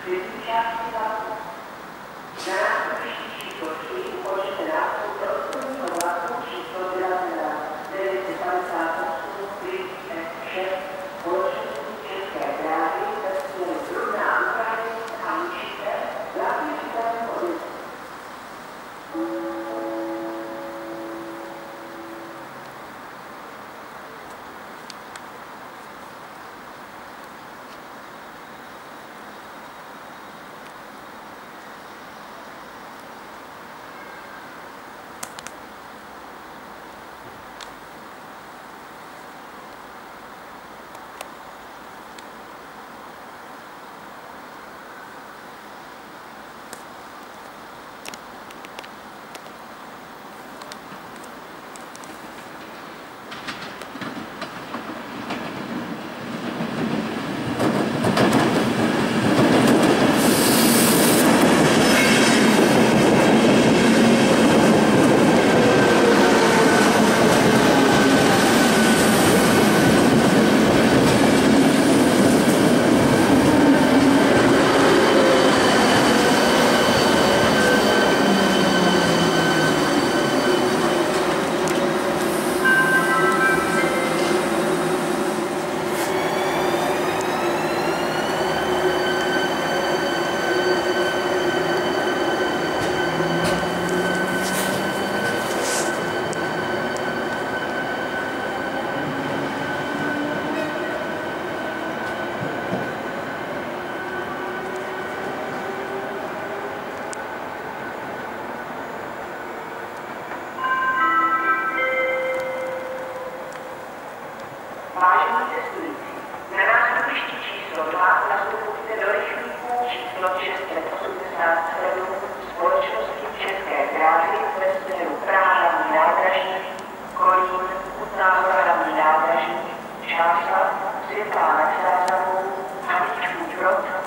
Třetí části vlaku. Na nástupišti číslo 3 ukončete nástup do odpoledního vlaku číslo 1958 6 společnosti České dráhy ve směru Brudná Ukrajina a Míšice, vlaky říkané vody. Vážení cestující, na nástupišti číslo 2 nastupujte do rychlíku číslo 687 společnosti České dráhy ve směru Praha hlavní nádraží, Kolín, Kutná Hora hlavní nádraží, Čáslav, Světlá nad Sázavou, Havlíčkův Brod,